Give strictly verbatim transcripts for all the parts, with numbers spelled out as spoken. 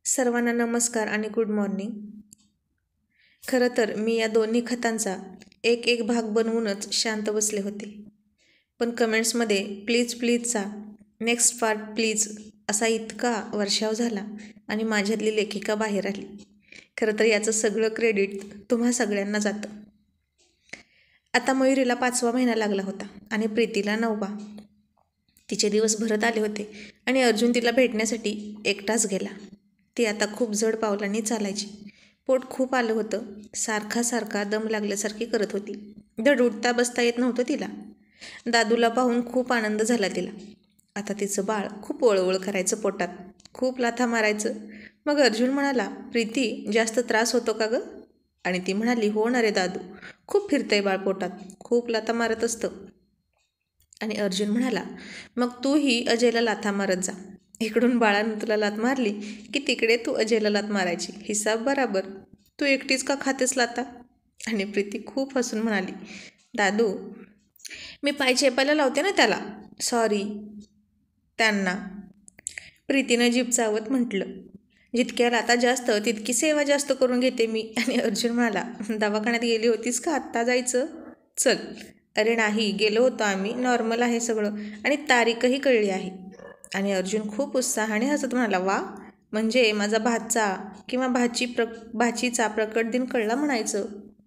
सर्वांना नमस्कार आणि गुड मॉर्निंग. खरं तर मी या दोन्ही खतांचा एक एक भाग बनवूनच शांत बसले होते, पण कमेंट्समध्ये प्लीज प्लीजचा नेक्स्ट पार्ट प्लीज असा इतका वर्षाव झाला आणि माझ्यातली लेखिका बाहेर आली. खरं तर याचं सगळं क्रेडिट तुम्हा सगळ्यांना जातं. आता मयुरीला पाचवा महिना लागला होता आणि प्रीतीला नववा. तिचे दिवस भरत आले होते आणि अर्जुन तिला भेटण्यासाठी एकटाच गेला. ती आता खूप जड पावलांनी चालायची. पोट खूप आलं होतं. सारखा सारखा दम लागल्यासारखी करत होती. धड उठता बसता येत नव्हतं तिला. दादूला पाहून खूप आनंद झाला तिला. आता तिचं बाळ खूप वळवळ करायचं पोटात, खूप लाथा मारायचं. मग अर्जुन म्हणाला, प्रीती जास्त त्रास होतो का गं? आणि ती म्हणाली, हो ना रे दादू, खूप फिरतंय बाळ पोटात, खूप लाथा मारत असतं. आणि अर्जुन म्हणाला, मग तूही अजयला लाथा मारत जा. इकडून बाळानं तुला लात मारली की तिकडे तू अजयला लात मारायची. हिसाब बराबर. तू एकटीच का खातेस लाता? आणि प्रीती खूप हसून म्हणाली, दादू मी पाय चेपायला लावते ना त्याला. सॉरी त्यांना. प्रीतीनं जीभ चावत म्हटलं, जितक्या लाता जास्त तितकी सेवा जास्त करून घेते मी. आणि अर्जुन म्हणाला, दवाखान्यात गेली होतीस का? आत्ता जायचं? चल. अरे नाही, गेलो होतो आम्ही, नॉर्मल आहे सगळं आणि तारीखही कळली आहे. आणि अर्जुन खूप उत्साहाने हसत म्हणाला, वा, म्हणजे माझा भाचा किंवा भाची प्र भाचीचा प्रकट दिन कळला म्हणायचं.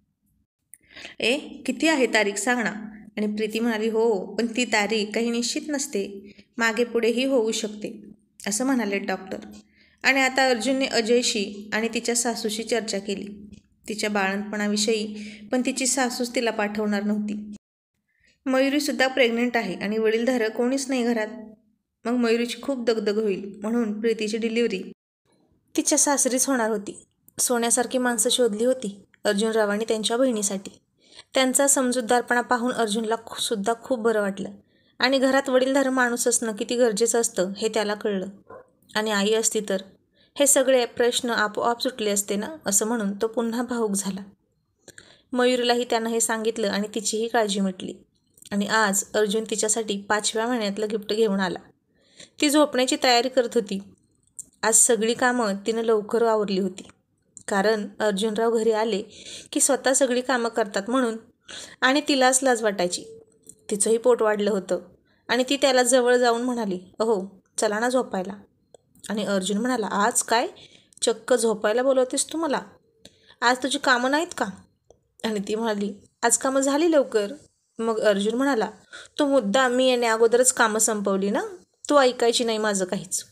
ए किती आहे तारीख सांग ना. आणि प्रीती म्हणाली, हो, पण ती तारीख काही निश्चित नसते, मागे पुढेही होऊ शकते असं म्हणाले डॉक्टर. आणि आता अर्जुनने अजयशी आणि तिच्या सासूशी चर्चा केली, तिच्या बाळणपणाविषयी. पण तिची सासूच तिला पाठवणार नव्हती. मयुरीसुद्धा प्रेग्नेंट आहे आणि वडीलधारक कोणीच नाही घरात. मग मयुरीची खूप दगदग होईल म्हणून प्रीतीची डिलिव्हरी तिच्या सासरीच होणार होती. सोन्यासारखी माणसं शोधली होती अर्जुनरावांनी त्यांच्या बहिणीसाठी. त्यांचा समजूतदारपणा पाहून अर्जुनला सुद्धा खूप बरं वाटलं. आणि घरात वडीलधारक माणूस असणं किती गरजेचं असतं हे त्याला कळलं. आणि आई असती तर हे सगळे प्रश्न आपोआप सुटले असते ना, असं म्हणून तो पुन्हा भावूक झाला. मयुरीलाही त्यानं हे सांगितलं आणि तिचीही काळजी मिटली. आणि आज अर्जुन तिच्यासाठी पाचव्या महिन्यातलं गिफ्ट घेऊन आला. ती झोपण्याची तयारी करत होती. आज सगळी कामं तिनं लवकर आवरली होती, कारण अर्जुनराव घरी आले की स्वतः सगळी कामं करतात म्हणून. आणि तिलाच लाज वाटायची. तिचंही पोट वाढलं होतं आणि ती त्याला जवळ जाऊन म्हणाली, अहो चला ना झोपायला. आणि अर्जुन म्हणाला, आज काय चक्क झोपायला बोलवतेस तू मला? आज तुझी कामं नाहीत का? आणि ती म्हणाली, आज कामं झाली लवकर. मग अर्जुन म्हणाला, तू मुद्दा मी येण्या अगोदरच कामं संपवली ना, तू ऐकायची नाही माझं काहीच.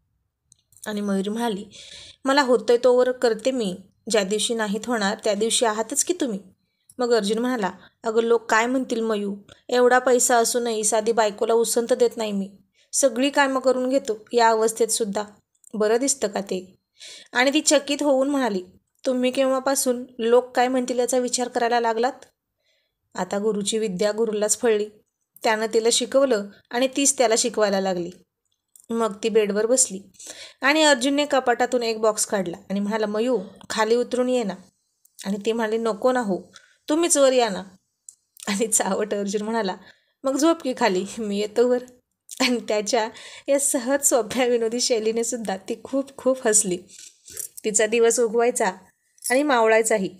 आणि मयुरी म्हणाली, मला होतंय तोवर करते मी, ज्या दिवशी नाहीत होणार त्या दिवशी आहातच की तुम्ही. मग अर्जुन म्हणाला, अगं लोक काय म्हणतील मयू, एवढा पैसा असूनही साधी बायकोला उसंत देत नाही मी, सगळी कामं करून घेतो या अवस्थेत सुद्धा, बरं दिसतं का ते? आणि ती चकित होऊन म्हणाली, तुम्ही केव्हापासून लोक काय म्हणतील याचा विचार करायला लागलात? आता गुरुची विद्या गुरुलाच फळली. त्यानं तिला शिकवलं आणि तीच त्याला शिकवायला लागली. मग ती बेडवर बसली आणि अर्जुनने कपाटातून एक बॉक्स काढला आणि म्हणाला, मयू खाली उतरून ये ना. आणि ती म्हणाली, नको ना हो, तुम्हीच वर या ना. आणि चावट अर्जुन म्हणाला, मग झोप की खाली, मी येतो वर. आणि त्याच्या या सहज सोप्या विनोदी शैलीने सुद्धा ती खूप खूप हसली. तिचा दिवस उगवायचा आणि मावळायचाही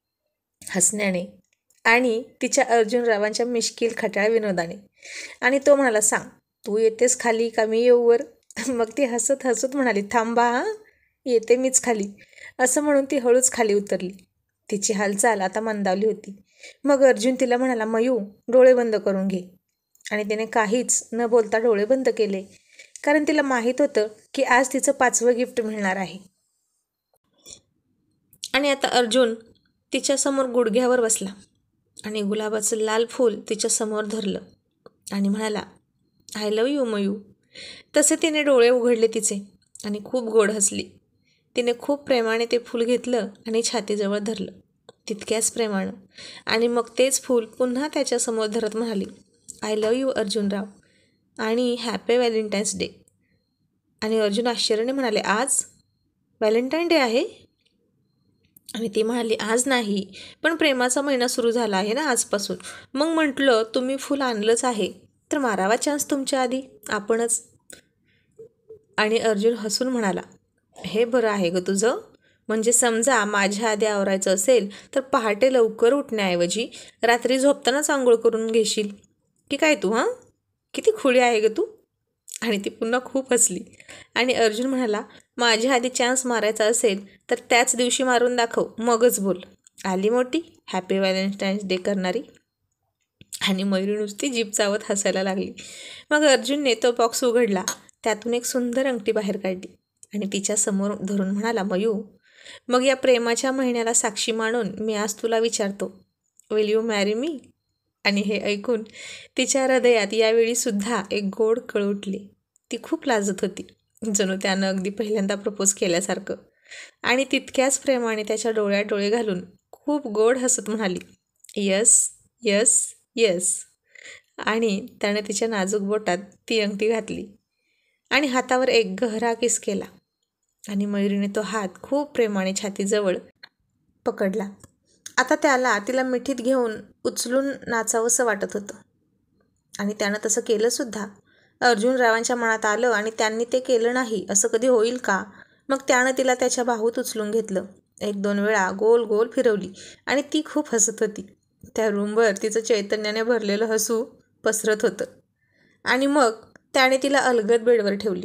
हसण्याने आणि तिच्या अर्जुनरावांच्या मिश्किल खट्याळ विनोदाने. आणि तो म्हणाला, सांग तू येतेस खाली का मी येऊ वर? मग ती हसत हसत म्हणाली, थांबा हां, येते मीच खाली. असं म्हणून ती हळूच खाली उतरली. तिची हालचाल आता मंदावली होती. मग अर्जुन तिला म्हणाला, मयू डोळे बंद करून घे. आणि तिने काहीच न बोलता डोळे बंद केले, कारण तिला माहीत होतं की आज तिचं पाचवं गिफ्ट मिळणार आहे. आणि आता अर्जुन तिच्यासमोर गुडघ्यावर बसला आणि गुलाबाचं लाल फूल तिच्यासमोर धरलं आणि म्हणाला, आय लव यू मयू. तसे तिने डोळे उघडले तिचे आणि खूप गोड हसली. तिने खूप प्रेमाने ते फूल घेतलं आणि छातीजवळ धरलं, तितक्याच प्रेमानं. आणि मग तेच फूल पुन्हा त्याच्यासमोर धरत म्हणाली, आय लव यू अर्जुनराव आणि हॅपी व्हॅलेंटाईन्स डे. आणि अर्जुन आश्चर्याने म्हणाले, आज व्हॅलेंटाईन डे आहे? आणि ती म्हणाली, आज नाही, पण प्रेमाचा महिना सुरू झाला आहे ना आजपासून. मग म्हटलं तुम्ही फूल आणलंच आहे तर मारावा चान्स तुमच्या आधी आपणच. आणि अर्जुन हसून म्हणाला, हे बरं आहे ग तुझं. म्हणजे समजा माझ्या आधी आवरायचं असेल तर पहाटे लवकर उठण्याऐवजी रात्री झोपतानाच आंघोळ करून घेशील की काय तू? हां, किती खुळी आहे ग तू. आणि ती पुन्हा खूप हसली. आणि अर्जुन म्हणाला, माझ्या आधी चान्स मारायचा असेल तर त्याच दिवशी मारून दाखव, मगच बोल. आली मोठी हॅपी व्हॅलेंटाईन्स डे करणारी. आणि मयुरी नुसती जीभ चावत हसायला लागली. मग अर्जुनने तो बॉक्स उघडला, त्यातून एक सुंदर अंगठी बाहेर काढली आणि तिच्या समोर धरून म्हणाला, मयू, मग या प्रेमाच्या महिन्याला साक्षी मानून मी आज तुला विचारतो, विल यू मॅरी मी? आणि हे ऐकून तिच्या हृदयात यावेळी सुद्धा एक गोड कळ उठली. ती खूप लाजत होती, जणू त्यानं अगदी पहिल्यांदा प्रपोज केल्यासारखं. आणि तितक्याच प्रेमाने त्याच्या डोळ्यात डोळे घालून खूप गोड हसत म्हणाली, यस यस यस. आणि त्याने तिच्या नाजूक बोटात ती अंगठी घातली आणि हातावर एक गहरा किस केला. आणि मयुरीने तो हात खूप प्रेमाने छातीजवळ पकडला. आता त्याला तिला मिठीत घेऊन उचलून नाचावंसं वाटत होतं. आणि त्यानं तसं केलंसुद्धा. अर्जुनरावांच्या मनात आलं आणि त्यांनी ते केलं नाही असं कधी होईल का? मग त्यानं तिला त्याच्या बाहूत उचलून घेतलं, एक दोन वेळा गोल गोल फिरवली आणि ती खूप हसत होती. त्या रूमवर तिचं चैतन्याने भरलेलं हसू पसरत होतं. आणि मग त्याने तिला अलगद बेडवर ठेवली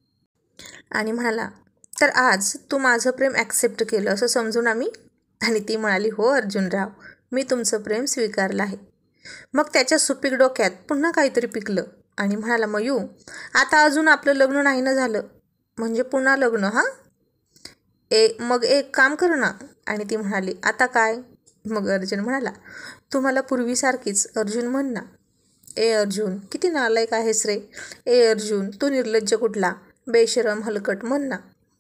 आणि म्हणाला, तर आज तू माझं प्रेम ॲक्सेप्ट केलं असं समजू ना मी? आणि ती म्हणाली, हो अर्जुनराव, मी तुमचं प्रेम स्वीकारलं आहे. मग त्याच्या सुपीक डोक्यात पुन्हा काहीतरी पिकलं आणि म्हणाला, मयू, आता अजून आपलं लग्न नाही ना झालं, म्हणजे पुन्हा लग्न? हां, ए मग एक काम कर ना. आणि ती म्हणाली, आता काय? मग अर्जुन म्हणाला, तू मला पूर्वीसारखीच अर्जुन म्हण ना. ए अर्जुन, किती नालायक आहेस रे. ए अर्जुन, तू निर्लज्ज कुठला, बेशरम हलकट म्हण ना.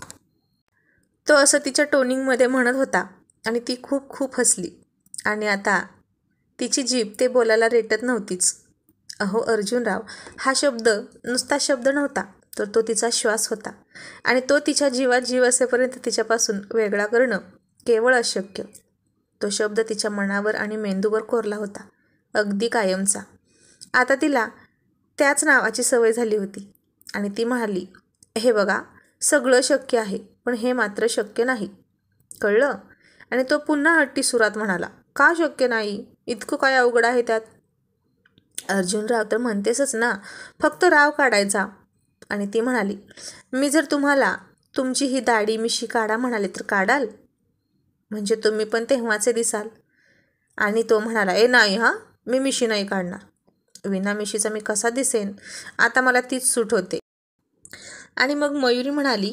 तो असं तिच्या टोनिंगमध्ये म्हणत होता आणि ती खूप खूप हसली. आणि आता तिची जीभ ते बोलायला रेटत नव्हतीच. अहो अर्जुनराव, हा शब्द नुसता शब्द नव्हता, तर तो तिचा श्वास होता. आणि तो तिच्या जीवात जीव असेपर्यंत तिच्यापासून वेगळा करणं केवळ अशक्य. तो शब्द तिच्या मनावर आणि मेंदूवर कोरला होता, अगदी कायमचा. आता तिला त्याच नावाची सवय झाली होती. आणि ती म्हणाली, हे बघा, सगळं शक्य आहे, पण हे मात्र शक्य नाही, कळलं? आणि तो पुन्हा हट्टी सुरात म्हणाला, का शक्य नाही? इतकं काय अवघड आहे त्यात? अर्जुनराव, तर म्हणतेसच ना, फक्त राव काढायचा. आणि ती म्हणाली, मी जर तुम्हाला तुमची ही दाढी मिशी काढा म्हणाले तर काढाल? म्हणजे तुम्ही पण तेव्हाचे दिसाल. आणि तो म्हणाला, ए नाही हां, मी मिशी नाही काढणार. विना मिशीचा मी कसा दिसेन? आता मला तीच सूट होते. आणि मग मयुरी म्हणाली,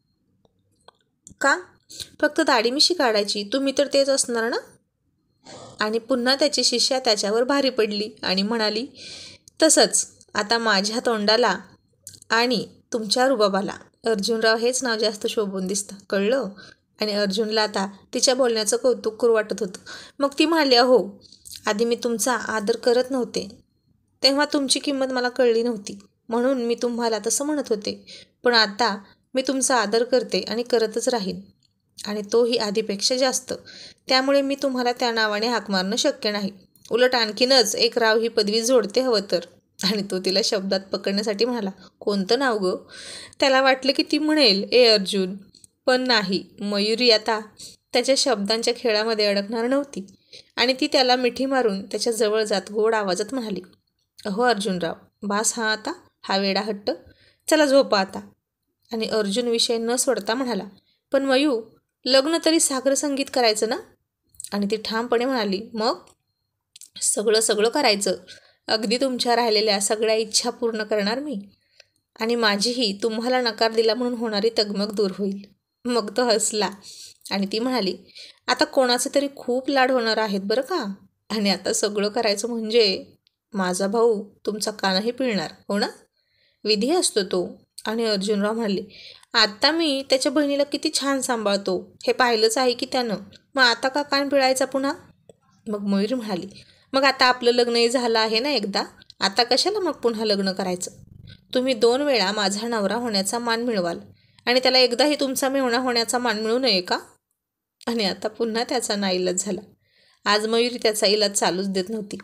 का? फक्त दाढी मिशी काढायची? तुम्ही तर तेच असणार ना? आणि पुन्हा त्याची शिष्या त्याच्यावर भारी पडली आणि म्हणाली, तसंच आता माझ्या तोंडाला आणि तुमच्या रुबाबाला अर्जुनराव हेच नाव जास्त शोभून दिसतं, कळलं? आणि अर्जुनला आता तिच्या बोलण्याचं कौतुक करू वाटत होतं. मग ती म्हणाली, अहो, आधी मी तुमचा आदर करत नव्हते, तेव्हा तुमची किंमत मला कळली नव्हती, म्हणून मी तुम्हाला तसं म्हणत होते. पण आता मी तुमचा आदर करते आणि करतच राहीन, आणि तोही आधीपेक्षा जास्त. त्यामुळे मी तुम्हाला त्या नावाने हाक मारणं शक्य नाही. उलट आणखीनच एक राव ही पदवी जोडते हवं तर. आणि तो तिला शब्दात पकडण्यासाठी म्हणाला, कोणतं नाव गं? त्याला वाटलं की ती म्हणेल, ए अर्जुन, पण नाही. मयुरी आता त्याच्या शब्दांच्या खेळामध्ये अडकणार नव्हती. आणि ती त्याला मिठी मारून त्याच्या जवळ जात गोड आवाजात म्हणाली, अहो अर्जुनराव, बास हा आता, हा वेडा हट्ट, चला झोपा आता. आणि अर्जुन विषय न सोडता म्हणाला, पण मयू, लग्न तरी सागर संगीत करायचं ना? आणि ती ठामपणे म्हणाली, मग सगळं सगळं करायचं. अगदी तुमच्या राहिलेल्या सगळ्या इच्छा पूर्ण करणार मी. आणि माझीही तुम्हाला नकार दिला म्हणून होणारी तगमग दूर होईल. मग तो हसला आणि ती म्हणाली, आता कोणाचे तरी खूप लाड होणार आहेत बरं का. आणि आता सगळं करायचं म्हणजे माझा भाऊ तुमचा कानही पिळणार, हो ना? विधी असतो तो. आणि अर्जुनराव म्हणाले, आता मी त्याच्या बहिणीला किती छान सांभाळतो हे पाहिलंच आहे की त्यानं, मग आता का कान पिळायचा पुन्हा? मग मयुरी म्हणाली, मग आता आपलं लग्नही झालं आहे ना एकदा, आता कशाला मग पुन्हा लग्न करायचं? तुम्ही दोन वेळा माझा नवरा होण्याचा मान मिळवाल आणि त्याला एकदाही तुमचा मेहुणा होण्याचा मान मिळू नये का? आणि आता पुन्हा त्याचा नाईलाज झाला. आज मयुरी त्याचा इलाज चालूच देत नव्हती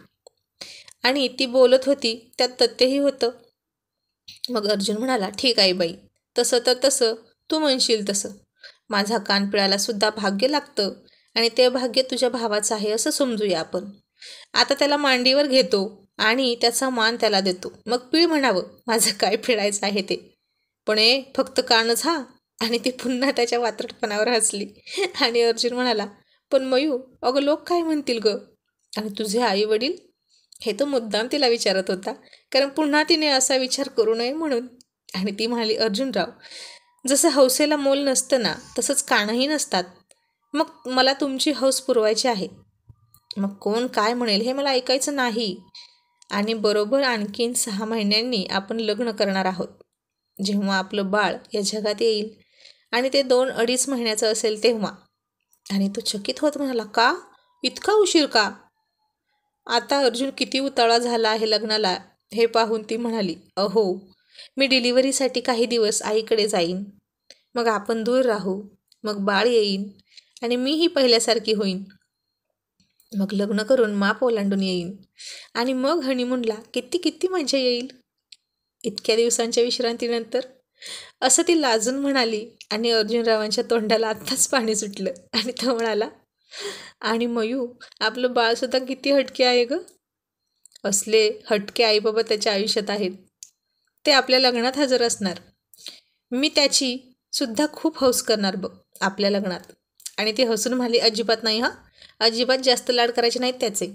आणि ती बोलत होती त्यात तथ्यही होतं. मग अर्जुन म्हणाला, ठीक आहे बाई, तसं तर तसं, तू म्हणशील तसं. माझा कान पिळायला सुद्धा भाग्य लागतं आणि ते भाग्य तुझ्या भावाचं आहे असं समजूया आपण. आता त्याला मांडीवर घेतो आणि त्याचा मान त्याला देतो. मग पिळ म्हणावं, माझं काय पिळायचं आहे ते. पण ए फक्त कानच हा. आणि ती पुन्हा त्याच्या वात्रटपणावर हसली. आणि अर्जुन म्हणाला, पण मयू, अगं लोक काय म्हणतील ग? आणि तुझे आई वडील? हे तो मुद्दाम तिला विचारत होता, कारण पुन्हा तिने असा विचार करू नये म्हणून. आणि ती म्हणाली, अर्जुनराव, जसं हौसेला मोल नसतं ना, तसंच कानही नसतात. मग मला तुमची हौस पुरवायची आहे. मग कोण काय म्हणेल हे मला ऐकायचं नाही. आणि बरोबर आणखीन सहा महिन्यांनी आपण लग्न करणार आहोत. जेव्हा आपलं बाळ या जगात येईल आणि ते दोन अडीच महिन्याचं असेल तेव्हा. आणि तो चकित होत म्हणाला, का इतका उशीर का? आता अर्जुन किती उतावळा झाला आहे लग्नाला हे पाहून ती म्हणाली, अहो, मी डिलिव्हरीसाठी काही दिवस आईकडे जाईन. मग आपण दूर राहू. मग बाळ येईन आणि मीही पहिल्यासारखी होईन. मग लग्न करून माप ओलांडून येईन. आणि मग हनीमूनला किती किती मजा येईल इतक्या दिवसांच्या विश्रांतीनंतर, असं ती लाजून म्हणाली. आणि अर्जुनरावांच्या तोंडाला आत्ताच पाणी सुटलं. आणि तो म्हणाला, आणि मयू, आपलं बाळसुद्धा किती हटके आहे ग. असले हटके आईबाबा त्याच्या आयुष्यात आहेत. ते आपल्या लग्नात हजर असणार. मी त्याची सुद्धा खूप हौस करणार बघ आपल्या लग्नात. आणि ती हसून म्हणाली, अजिबात नाही हा, अजिबात जास्त लाड करायचे नाहीत त्याचे.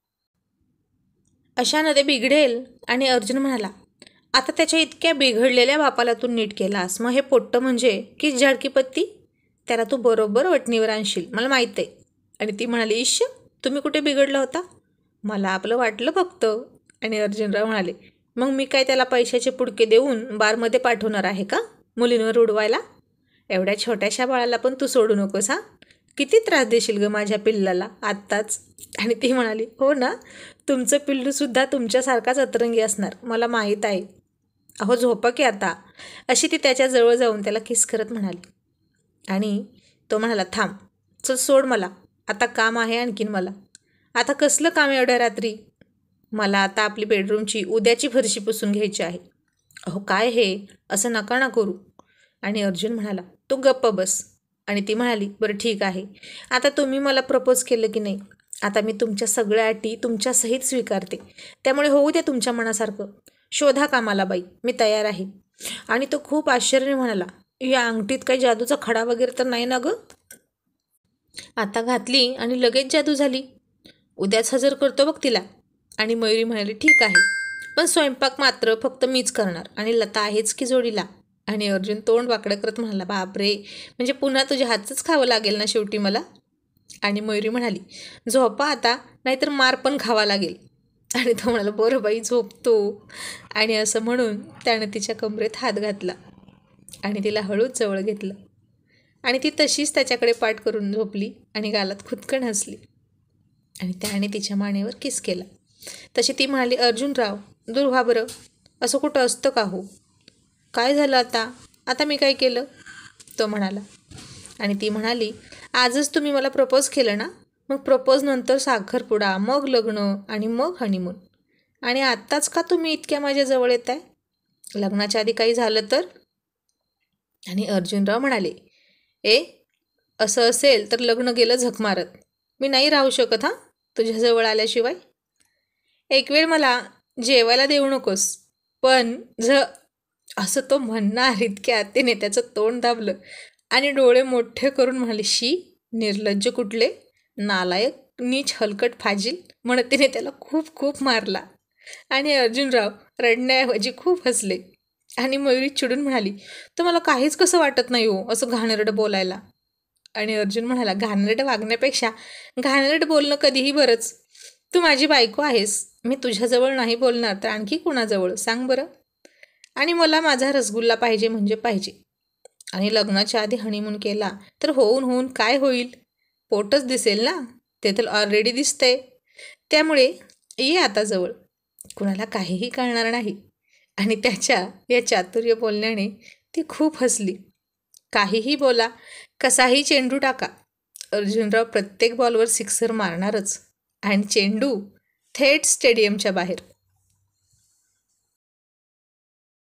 अशानं ते बिघडेल. आणि अर्जुन म्हणाला, आता त्याच्या इतक्या बिघडलेल्या बापाला तू नीट केलास, मग हे पोट्ट म्हणजे की झाडकीपत्ती, त्याला तू बरोबर वटणीवर आणशील, मला माहीत आहे. आणि ती म्हणाली, इश्श, तुम्ही कुठे बिघडला होता? मला आपलं वाटलं फक्त. आणि अर्जुनराव म्हणाले, मग मी काय त्याला पैशाचे पुडके देऊन बारमध्ये पाठवणार आहे का मुलींवर उडवायला? एवढ्या छोट्याशा बाळाला पण तू सोडू नकोस हा. किती त्रास देशील ग माझ्या पिल्लाला आत्ताच. आणि ती म्हणाली, हो ना, तुमचं पिल्लूसुद्धा तुमच्यासारखाच अतरंगी असणार, मला माहीत आहे. अहो झोपा की आता. अशी ती त्याच्याजवळ जाऊन त्याला किस करत म्हणाली. आणि तो म्हणाला, थांब, चल सोड मला, आता काम आहे आणखीन मला. आता कसलं काम एवढ्या रात्री? मला आता आपली बेडरूमची उद्याची फरशी पुसून घ्यायची आहे. अहो काय हे, असं नका ना करू. आणि अर्जुन म्हणाला, तू गप्प बस. आणि ती म्हणाली, बरं ठीक आहे, आता तुम्ही मला प्रपोज केलं की नाही, आता मी तुमच्या सगळ्या अटी तुमच्यासहित स्वीकारते. त्यामुळे होऊ द्या तुमच्या मनासारखं. शोधा कामाला बाई, मी तयार आहे. आणि तो खूप आश्चर्याने म्हणाला, या अंगठीत काही जादूचा खडा वगैरे तर नाही ना गं? आता घातली आणि लगेच जादू झाली. उद्याच हजर करतो बघ तिला. आणि मयुरी म्हणाली, ठीक आहे, पण स्वयंपाक मात्र फक्त मीच करणार. आणि लता आहेच की जोडीला. आणि अर्जुन तोंड वाकडं करत म्हणाला, बापरे, म्हणजे पुन्हा तुझ्या हातचंच खावं लागेल ना शेवटी मला. आणि मयुरी म्हणाली, झोपा आता, नाहीतर मार पण खावा लागेल. आणि तो म्हणाला, बरं बाई झोपतो. आणि असं म्हणून त्यानं तिच्या कमरेत हात घातला आणि तिला हळूच जवळ घेतलं. आणि ती तशीच त्याच्याकडे पाठ करून झोपली आणि गालात खुदकन हसली. आणि त्याने तिच्या मानेवर किस केला. तशी ती म्हणाली, अर्जुनराव, दूर व्हा बरं, असं कुठं असतं का हो? काय झालं आता? आता मी काय केलं? तो म्हणाला. आणि ती म्हणाली, आजच तुम्ही मला प्रपोज केलं ना, मग प्रपोज नंतर साखरपुडा, मग लग्न आणि मग हनीमून. आणि आत्ताच का तुम्ही इतक्या माझ्याजवळ येत आहे? लग्नाच्या आधी काही झालं तर? आणि अर्जुनराव म्हणाले, ए असं असेल तर लग्न गेलं झक मारत. मी नाही राहू शकत हां तुझ्याजवळ आल्याशिवाय. एक वेळ मला जेवायला देऊ नकोस, पण ज असं तो म्हणणार इतक्यात तिने त्याचं तोंड दाबलं आणि डोळे मोठे करून म्हणाले, शी, निर्लज्ज कुठले, नालायक, नीच, हलकट, फाजील म्हणत तिने त्याला खूप खूप मारला. आणि अर्जुनराव रडण्याऐवजी खूप हसले. आणि मयुरी चिडून म्हणाली, तर मला काहीच कसं वाटत नाही हो असं घाणेरडं बोलायला. आणि अर्जुन म्हणाला, घाणेरडं वागण्यापेक्षा घाणेरडं बोलणं कधीही बरंच. तू माझी बायको आहेस, मी तुझ्याजवळ नाही बोलणार तर आणखी कोणाजवळ सांग बरं. आणि मला माझा रसगुल्ला पाहिजे म्हणजे पाहिजे. आणि लग्नाच्या आधी हनीमून केला तर होऊन होऊन काय होईल? पोटच दिसेल ना, ते तर ऑलरेडी दिसतंय. त्यामुळे ये आता जवळ, कुणाला काहीही कळणार नाही. आणि त्याच्या या चातुर्य बोलण्याने ती खूप हसली. काहीही बोला, कसाही चेंडू टाका, अर्जुनराव प्रत्येक बॉलवर सिक्सर मारणारच. आणि चेंडू थेट स्टेडियमच्या बाहेर.